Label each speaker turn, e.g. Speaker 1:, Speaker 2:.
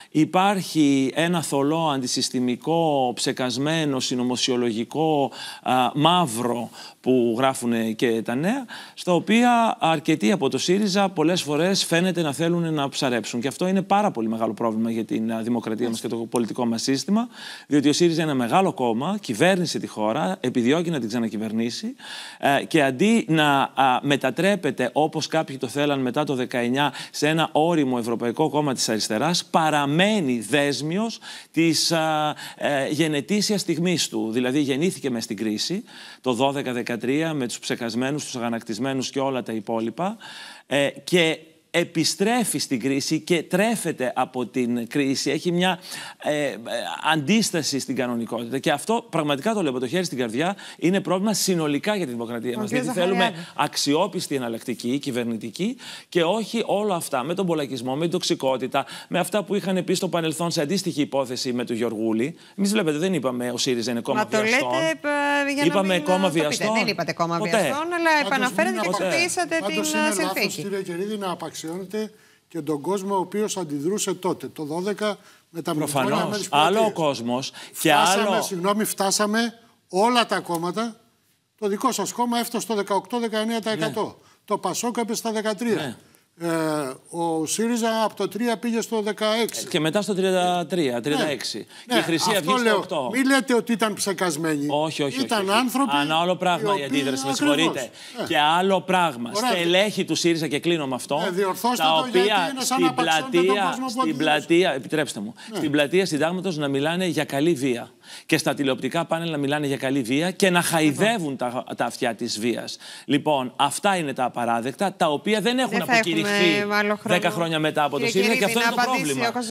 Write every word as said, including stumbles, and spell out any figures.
Speaker 1: Υπάρχει ένα θολό αντισυστημικό, ψεκασμένο, συνωμοσιολογικό α, μαύρο που γράφουν και τα νέα, στα οποία αρκετοί από το ΣΥΡΙΖΑ πολλές φορές φαίνεται να θέλουν να ψαρέψουν. Και αυτό είναι πάρα πολύ μεγάλο πρόβλημα για την δημοκρατία μας και το πολιτικό μας σύστημα, διότι ο ΣΥΡΙΖΑ είναι ένα μεγάλο κόμμα, κυβέρνησε τη χώρα, επιδιώκει να την ξανακυβερνήσει ε, και αντί να α, μετατρέπεται, όπως κάποιοι το θέλαν μετά το δεκαεννιά, σε ένα ώριμο ευρωπαϊκό κόμμα της αριστεράς, παραμένει δέσμιος της α, ε, γενετήσιας στιγμής του. Δηλαδή γεννήθηκε μες στην κρίση το δώδεκα δεκατρία με τους ψεκασμένους, τους αγανακτισμένους και όλα τα υπόλοιπα ε, και επιστρέφει στην κρίση και τρέφεται από την κρίση. Έχει μια ε, ε, αντίσταση στην κανονικότητα. Και αυτό πραγματικά το λέω από το χέρι στην καρδιά. Είναι πρόβλημα συνολικά για τη δημοκρατία μας. Γιατί θέλουμε αξιόπιστη εναλλακτική, κυβερνητική και όχι όλα αυτά με τον πολλακισμό, με την τοξικότητα, με αυτά που είχαν πει στο παρελθόν σε αντίστοιχη υπόθεση με τον Γιωργούλη. Εμείς βλέπετε, δεν είπαμε ο ΣΥΡΙΖΑ είναι κόμμα βιαστών.
Speaker 2: Μα το λέτε για να
Speaker 1: είπαμε
Speaker 2: μην
Speaker 1: κόμμα
Speaker 2: το
Speaker 1: βιαστών.
Speaker 2: Δεν είπατε κόμμα βιαστών, αλλά επαναφέρετε και χρησιμοποιήσατε την συνθήκη.
Speaker 3: Κύριε Κερίδη, να απαξιώνετε και τον κόσμο ο οποίος αντιδρούσε τότε, το δώδεκα, με τα μνημόνια.
Speaker 1: Προφανώς. Άλλο ο κόσμος και
Speaker 3: φτάσαμε,
Speaker 1: άλλο...
Speaker 3: Συγγνώμη, φτάσαμε όλα τα κόμματα. Το δικό σας κόμμα έφτασε στο δεκαοκτώ με δεκαεννέα τοις εκατό. Ναι. Το Πασόκ έπεσε στα δεκατρία τοις εκατό. Ναι. Ε, ο ΣΥΡΙΖΑ από το τρία πήγε στο δεκαέξι.
Speaker 1: Και μετά στο τριάντα τρία, τριάντα έξι. Ναι. Και
Speaker 3: ναι,
Speaker 1: η Χρυσή Αυγή στο οκτώ.
Speaker 3: Μην λέτε ότι ήταν ψεκασμένοι.
Speaker 1: Όχι, όχι.
Speaker 3: Ήταν
Speaker 1: όχι, όχι.
Speaker 3: άνθρωποι.
Speaker 1: Αν άλλο πράγμα η, η αντίδραση, με συγχωρείτε. Ε. Και άλλο πράγμα. Ωραία. Στελέχη του ΣΥΡΙΖΑ, και κλείνω με αυτό.
Speaker 3: Ε, διορθώστε
Speaker 1: τα
Speaker 3: το,
Speaker 1: οποία
Speaker 3: είναι
Speaker 1: στην πλατεία, στην πλατεία, επιτρέψτε μου,
Speaker 3: ναι.
Speaker 1: στην πλατεία Συντάγματος να μιλάνε για καλή βία. Και στα τηλεοπτικά πάνελ να μιλάνε για καλή βία και να χαϊδεύουν τα, τα αυτιά της βίας. Λοιπόν, αυτά είναι τα απαράδεκτα, τα οποία δεν έχουν
Speaker 2: δεν
Speaker 1: αποκηρυχθεί δέκα χρόνια μετά από το ΣΥΡΙΖΑ, και αυτό είναι το πρόβλημα.